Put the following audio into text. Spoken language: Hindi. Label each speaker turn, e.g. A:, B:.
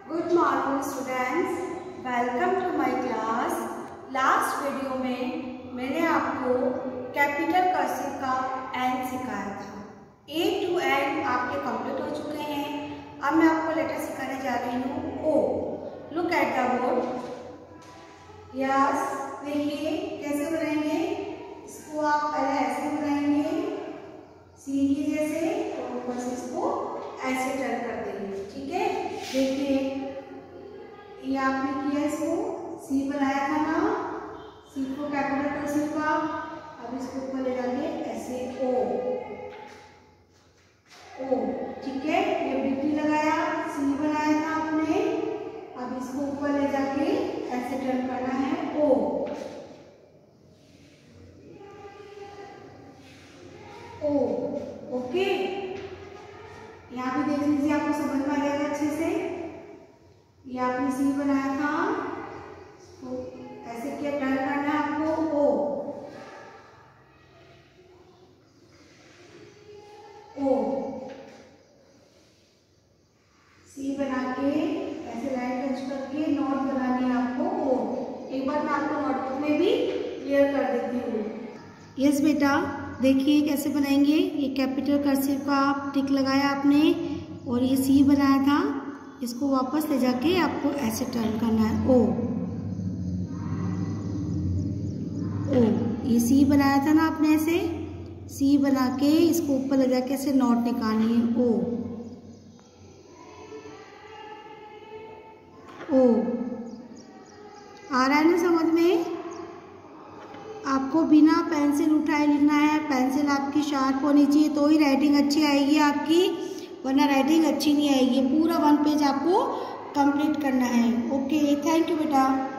A: Good morning students, welcome to my class. Last video में मैंने आपको कैपिटल कर्सिव का एन सिखाया था। ए टू एन आपके कंप्लीट हो चुके हैं। अब मैं आपको लेटर सिखाने जा रही हूँ O. Look at the board. Yes, देखिए कैसे बनाएंगे इसको। आप पहले ऐसे बनाएंगे सी की जैसे, और ऊपर से इसको ऐसे टर्न कर देंगे। ठीक है, देखिए ये आपने किया, इसको सी बनाया था ना, सी को कैपिटल कर्सिव का। अब इसको ऊपर ले जाएंगे ऐसे ओ ओ। ठीक है, ये बिट्टी लगाया, सी बनाया था आपने। अब इसको ऊपर ले जाके ऐसे टर्न करना है ओ ओ। ओके, यहाँ पे देख लीजिए, आपको समझ में आ जाएगा अच्छे से। ये आपने सी बनाया था, तो ऐसे क्या टर्न करना है आपको ओ ओ। सी बना के ऐसे लाइन टच करके नोट बनानी है आपको ओ। एक बार मैं आपको नोटबुक में भी क्लियर कर देती हूँ। यस बेटा, देखिए कैसे बनाएंगे। ये कैपिटल कर्सिव का टिक लगाया आपने, और ये सी बनाया था, इसको वापस ले जाके आपको ऐसे टर्न करना है ओ ओ। ये सी बनाया था ना आपने, ऐसे सी बना के इसको ऊपर ले जाके ऐसे नॉट निकालनी है ओ ओ। आ रहा है ना समझ में? आपको बिना पेंसिल उठाए लिखना है। पेंसिल आपकी शार्प होनी चाहिए, तो ही राइटिंग अच्छी आएगी आपकी, वरना राइटिंग अच्छी नहीं आएगी। पूरा 1 पेज आपको कंप्लीट करना है। ओके, थैंक यू बेटा।